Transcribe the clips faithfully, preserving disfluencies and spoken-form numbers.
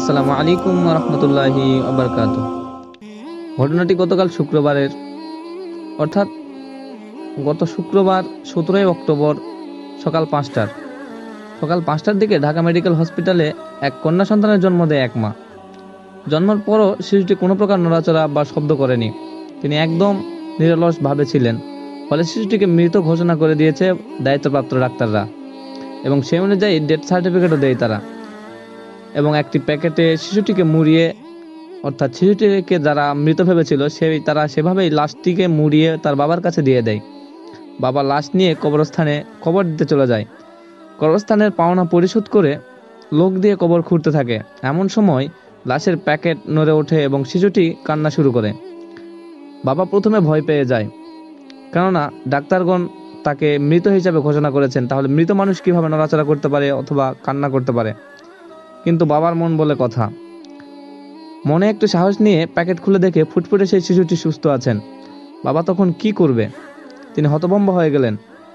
আসসালামু আলাইকুম ওয়া রাহমাতুল্লাহি ওয়া বারাকাতুহু। ঘটনাটি গতকাল শুক্রবারের, অর্থাৎ গত শুক্রবার সতেরোই অক্টোবর সকাল পাঁচটার সকাল পাঁচটার দিকে ঢাকা মেডিকেল হসপিটালে এক কন্যা সন্তানের জন্ম দেয় এক মা। জন্মের পরও শিশুটি কোনো প্রকার নড়াচড়া বা শব্দ করেনি। তিনি একদম নিরলসভাবে ছিলেন, ফলে শিশুটিকে মৃত ঘোষণা করে দিয়েছে দায়িত্বপ্রাপ্ত ডাক্তাররা এবং সেই অনুযায়ী ডেথ সার্টিফিকেটও দেয় তারা। এবং একটি প্যাকেটে শিশুটিকে মুড়িয়ে, অর্থাৎ শিশুটিকে যারা মৃত ভেবেছিল সেই তারা সেভাবেই লাশটিকে মুড়িয়ে তার বাবার কাছে দিয়ে দেয়। বাবা লাশ নিয়ে কবরস্থানে কবর দিতে চলে যায়। কবরস্থানের পাওনা পরিশোধ করে লোক দিয়ে কবর খুঁড়তে থাকে। এমন সময় লাশের প্যাকেট নড়ে ওঠে এবং শিশুটি কান্না শুরু করে। বাবা প্রথমে ভয় পেয়ে যায়, কেননা ডাক্তারগণ তাকে মৃত হিসাবে ঘোষণা করেছেন, তাহলে মৃত মানুষ কিভাবে নড়াচড়া করতে পারে অথবা কান্না করতে পারে। কিন্তু বাবার মন বলে কথা। মনে একটু সাহস নিয়ে প্যাকেট খুলে দেখে ফুটফুটে সেই শিশুটি সুস্থ আছেন। বাবা তখন কি করবে, তিনি হতভম্ব হয়ে গেলেন।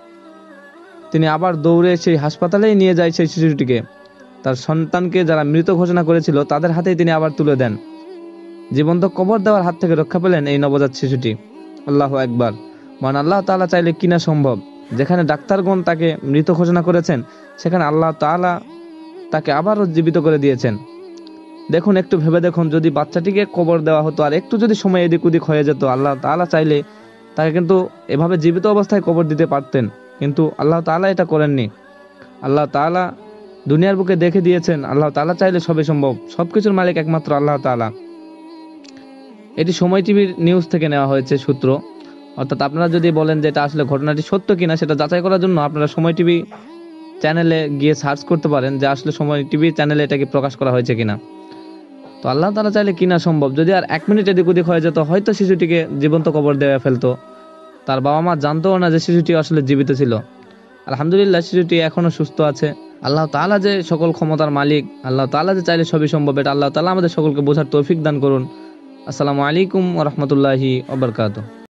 তিনি আবার দৌড়ে সেই হাসপাতালেই নিয়ে যায় সেই শিশুটিকে। তার সন্তানকে যারা মৃত ঘোষণা করেছিল তাদের হাতেই তিনি আবার তুলে দেন। জীবন্ত কবর দেওয়ার হাত থেকে রক্ষা পেলেন এই নবজাত শিশুটি। আল্লাহু আকবার। মান আল্লাহ তাআলা চাইলে কিনা সম্ভব। যেখানে ডাক্তারগণ তাকে মৃত ঘোষণা করেছেন, সেখানে আল্লাহ তাআলা তাকে আবারও জীবিত করে দিয়েছেন। দেখুন, একটু ভেবে দেখুন, যদি বাচ্চাটিকে কবর দেওয়া হতো আর একটু যদি সময় এদিক ওদিক হয়ে যেত, আল্লাহ তাআলা চাইলে তাকে কিন্তু এভাবে জীবিত অবস্থায় কবর দিতে পারতেন, কিন্তু আল্লাহ তাআলা এটা করেননি। আল্লাহ তাআলা দুনিয়ার বুকে দেখে দিয়েছেন, আল্লাহ তাআলা চাইলে সবই সম্ভব। সবকিছুর মালিক একমাত্র আল্লাহ তাআলা। এটি সময় টিভির নিউজ থেকে নেওয়া হয়েছে সূত্র। অর্থাৎ আপনারা যদি বলেন যে এটা আসলে ঘটনাটি সত্য কিনা, সেটা যাচাই করার জন্য আপনারা সময় টিভি চ্যানেলে গিয়ে সার্চ করতে পারেন যে আসলে সময় টিভি চ্যানেলে এটাকে প্রকাশ করা হয়েছে কিনা। তো আল্লাহ তাআলা চাইলে কিনা সম্ভব। যদি আর এক মিনিট এদিক ওদিক হয়ে যেত, হয়তো শিশুটিকে জীবন্ত কবর দেওয়া ফেলতো। তার বাবা মা জানতো না যে শিশুটি আসলে জীবিত ছিল। আলহামদুলিল্লাহ, শিশুটি এখনো সুস্থ আছে। আল্লাহ তাআলা যে সকল ক্ষমতার মালিক, আল্লাহ তাআলা যে চাইলে সবই সম্ভব, এটা আল্লাহ তাআলা আমাদের সকলকে বোঝার তৌফিক দান করুন। আসসালামু আলাইকুম ওয়া রাহমাতুল্লাহি ওয়া বারাকাতুহু।